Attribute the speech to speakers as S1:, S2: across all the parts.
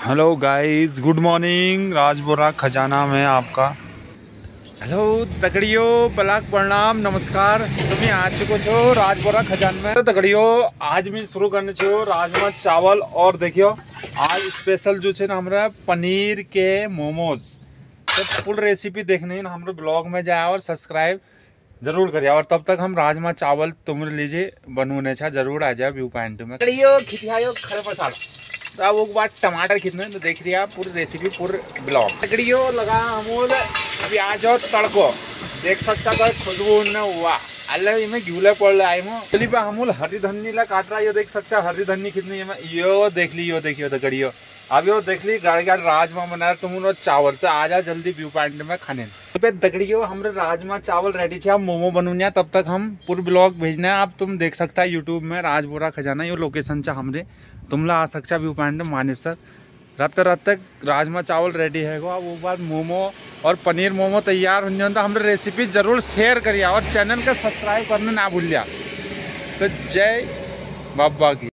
S1: Hello guys, good morning. Rajpura खजाना में आपका हेलो तकड़ियो, पलाक प्रणाम, नमस्कार। तुम्हें आ चुको छो राजपुरा खजाना में। तो तकड़ियो आज मैं शुरू करने छो राजमा चावल। और देखियो आज स्पेशल जो है ना हमारा पनीर के मोमोज। तो फुल रेसिपी देखने ना हमारे ब्लॉग में जाए और सब्सक्राइब जरूर करिए। और तब तक हम राजमा चावल तुम लीजिए बनने छा जरूर आ जाए व्यू पॉइंट में। तकड़ियो खिचायो खड़े पसाल अब वो बात टमाटर कितने तो देख रही है आप पूरी रेसिपी पूरे ब्लॉग। तकड़ियों लगा अमूल प्याज और तड़को देख सकता था खुशबू न हुआ अल्लाह में घूले पड़ रहा है चली पे अमूल हरी धन्नी ला काट रहा है। ये देख सकता हरी धन्नी कितनी है यो देख ली यो देखियो तकड़ियों अब यो देख ली गाड़ी गाड़ी राजमा बना तुम चावल तो आ जा जल्दी व्यू पॉइंट में खाने पे। तकड़ियों हमारे राजमा चावल रेडी थे, आप मोमो बनूंगा तब तक हम पूरे ब्लॉग भेजना है। आप तुम देख सकता है यूट्यूब में राजपुरा खजाना ये लोकेशन चा हमरे तुमला आ सकता व्यू पॉइंट में मानेसर। रात तक राजमा चावल रेडी है वो बाद मोमो और पनीर मोमो तैयार होने तो हमने रेसिपी जरूर शेयर करिए और चैनल का सब्सक्राइब करना ना भूलिए। तो जय बाबा की।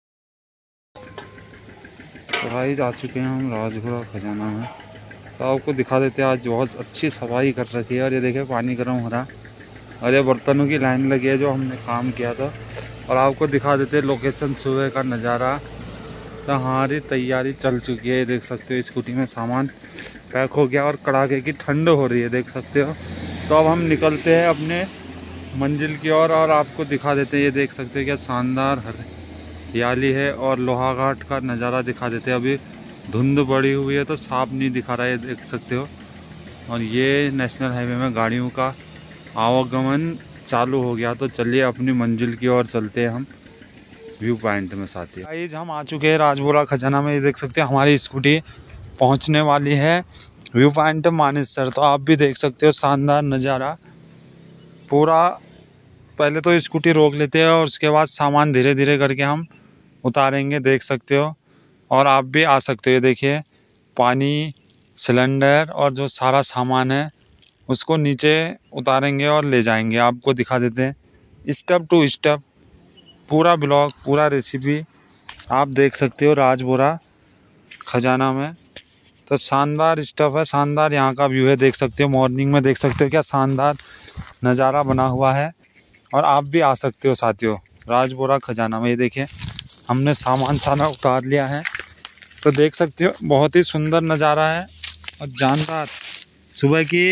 S1: तो भाई आ चुके हैं हम राजपुरा खजाना में। तो आपको दिखा देते हैं आज बहुत अच्छी सफाई कर रखी है। और ये देखिए पानी गर्म हो रहा और ये बर्तनों की लाइन लगी है जो हमने काम किया था। और आपको दिखा देते हैं लोकेशन सुबह का नज़ारा। तो हमारी तैयारी चल चुकी है, देख सकते हो स्कूटी में सामान पैक हो गया और कड़ाके की ठंड हो रही है देख सकते हो। तो अब हम निकलते हैं अपने मंजिल की ओर और आपको दिखा देते हैं। ये देख सकते हो क्या शानदार हरियाली है और लोहा घाट का नज़ारा दिखा देते हैं। अभी धुंध बढ़ी हुई है तो साफ नहीं दिखा रहा है देख सकते हो। और ये नेशनल हाईवे में गाड़ियों का आवागमन चालू हो गया। तो चलिए अपनी मंजिल की ओर चलते हैं हम व्यू पॉइंट में साथी। गाइस हम आ चुके हैं राजपुरा खजाना में। ये देख सकते हैं हमारी स्कूटी पहुंचने वाली है व्यू पॉइंट मानेसर। तो आप भी देख सकते हो शानदार नज़ारा पूरा। पहले तो स्कूटी रोक लेते हैं और उसके बाद सामान धीरे धीरे करके हम उतारेंगे देख सकते हो। और आप भी आ सकते हो। ये देखिए पानी सिलेंडर और जो सारा सामान है उसको नीचे उतारेंगे और ले जाएंगे। आपको दिखा देते हैं स्टेप टू स्टेप पूरा ब्लॉग पूरा रेसिपी आप देख सकते हो राजपुरा खजाना में। तो शानदार स्टफ है, शानदार यहाँ का व्यू है देख सकते हो। मॉर्निंग में देख सकते हो क्या शानदार नज़ारा बना हुआ है। और आप भी आ सकते हो साथियों राजपुरा खजाना में। ये देखिए हमने सामान सारा उतार लिया है। तो देख सकते हो बहुत ही सुंदर नज़ारा है और जानदार सुबह की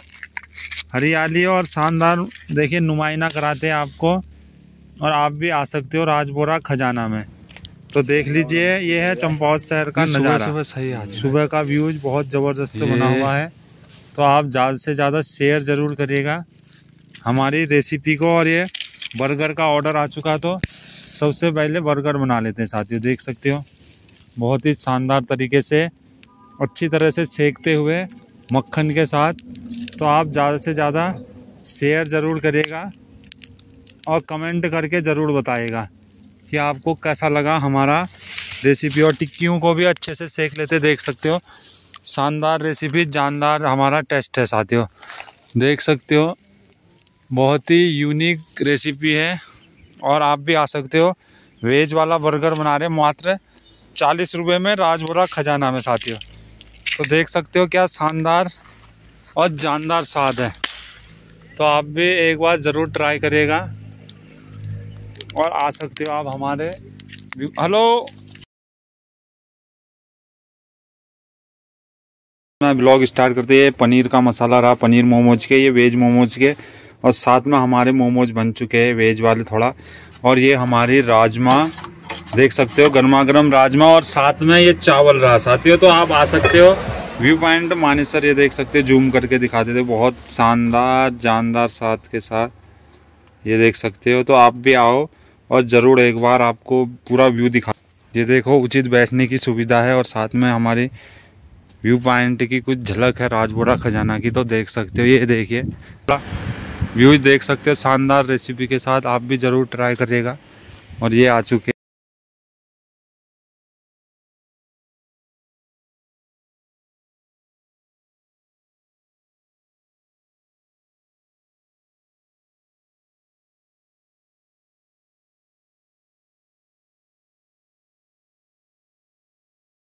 S1: हरियाली और शानदार देखिए नुमाइना कराते हैं आपको। और आप भी आ सकते हो राजपुरा खजाना में। तो देख लीजिए ये है चंपावत शहर का नज़ारा। सुबह का व्यूज बहुत ज़बरदस्त बना हुआ है। तो आप ज़्यादा से ज़्यादा शेयर ज़रूर करिएगा हमारी रेसिपी को। और ये बर्गर का ऑर्डर आ चुका तो सबसे पहले बर्गर बना लेते हैं साथियों। देख सकते हो बहुत ही शानदार तरीके से अच्छी तरह से सेकते हुए मक्खन के साथ। तो आप ज़्यादा से ज़्यादा शेयर ज़रूर करिएगा और कमेंट करके ज़रूर बताइएगा कि आपको कैसा लगा हमारा रेसिपी। और टिक्कियों को भी अच्छे से सेक लेते देख सकते हो। शानदार रेसिपी जानदार हमारा टेस्ट है साथियों देख सकते हो। बहुत ही यूनिक रेसिपी है। और आप भी आ सकते हो। वेज वाला बर्गर बना रहे मात्र 40 रुपये में राजपुरा खजाना में साथियों। तो देख सकते हो क्या शानदार और जानदार स्वाद है। तो आप भी एक बार ज़रूर ट्राई करिएगा और आ सकते हो आप हमारे हेलो ब्लॉग स्टार्ट करते हैं। पनीर का मसाला रहा पनीर मोमोज के, ये वेज मोमोज के। और साथ में हमारे मोमोज बन चुके हैं वेज वाले थोड़ा। और ये हमारी राजमा देख सकते हो गर्मा गर्म राजमा और साथ में ये चावल रहा साथियों। तो आप आ सकते हो व्यू पॉइंट मानेसर। ये देख सकते हो जूम करके दिखा देते बहुत शानदार जानदार साथ के साथ ये देख सकते हो। तो आप भी आओ और ज़रूर एक बार आपको पूरा व्यू दिखा। ये देखो उचित बैठने की सुविधा है और साथ में हमारी व्यू पॉइंट की कुछ झलक है राजपुरा खजाना की। तो देख सकते हो ये देखिए व्यू देख सकते हो शानदार रेसिपी के साथ। आप भी ज़रूर ट्राई करिएगा। और ये आ चुके